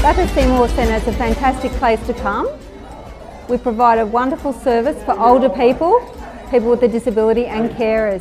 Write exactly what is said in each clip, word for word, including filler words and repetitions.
Bathurst Seymour Centre is a fantastic place to come. We provide a wonderful service for older people, people with a disability and carers.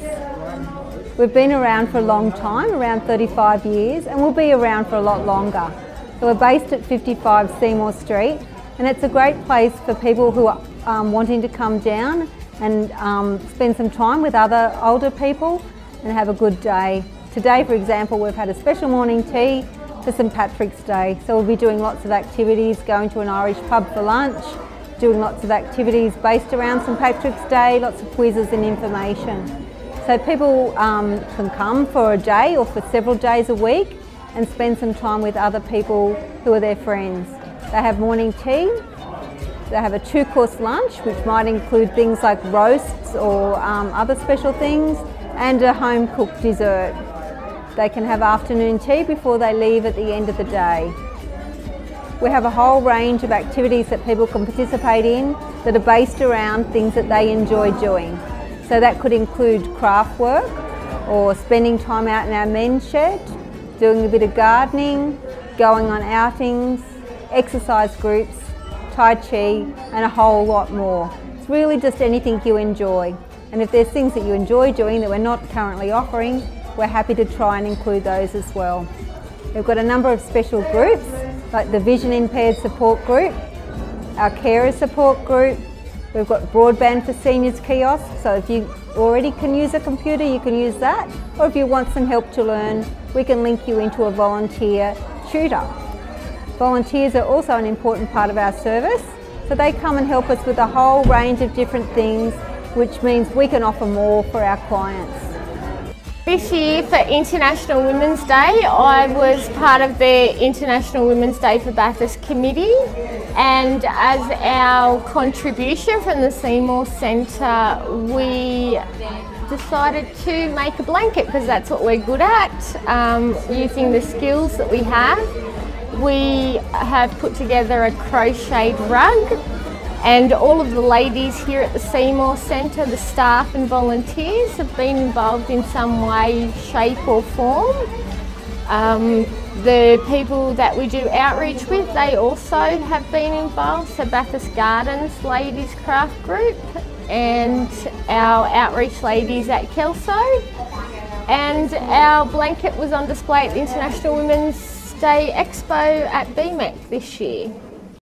We've been around for a long time, around thirty-five years, and we'll be around for a lot longer. So we're based at fifty-five Seymour Street, and it's a great place for people who are um, wanting to come down and um, spend some time with other older people and have a good day. Today, for example, we've had a special morning tea for St Patrick's Day. So we'll be doing lots of activities, going to an Irish pub for lunch, doing lots of activities based around St Patrick's Day, lots of quizzes and information. So people um, can come for a day or for several days a week and spend some time with other people who are their friends. They have morning tea, they have a two-course lunch, which might include things like roasts or um, other special things, and a home-cooked dessert. They can have afternoon tea before they leave at the end of the day. We have a whole range of activities that people can participate in that are based around things that they enjoy doing. So that could include craft work or spending time out in our men's shed, doing a bit of gardening, going on outings, exercise groups, Tai Chi, and a whole lot more. It's really just anything you enjoy. And if there's things that you enjoy doing that we're not currently offering, we're happy to try and include those as well. We've got a number of special groups, like the Vision Impaired Support Group, our Carer Support Group. We've got Broadband for Seniors kiosks, so if you already can use a computer, you can use that. Or if you want some help to learn, we can link you into a volunteer tutor. Volunteers are also an important part of our service, so they come and help us with a whole range of different things, which means we can offer more for our clients. This year for International Women's Day, I was part of the International Women's Day for Bathurst Committee, and as our contribution from the Seymour Centre, we decided to make a blanket because that's what we're good at, um, using the skills that we have. We have put together a crocheted rug, and all of the ladies here at the Seymour Centre, the staff and volunteers, have been involved in some way, shape or form. Um, the people that we do outreach with, they also have been involved, so Bathurst Gardens Ladies Craft Group and our outreach ladies at Kelso. And our blanket was on display at the International Women's Day Expo at B M E C this year.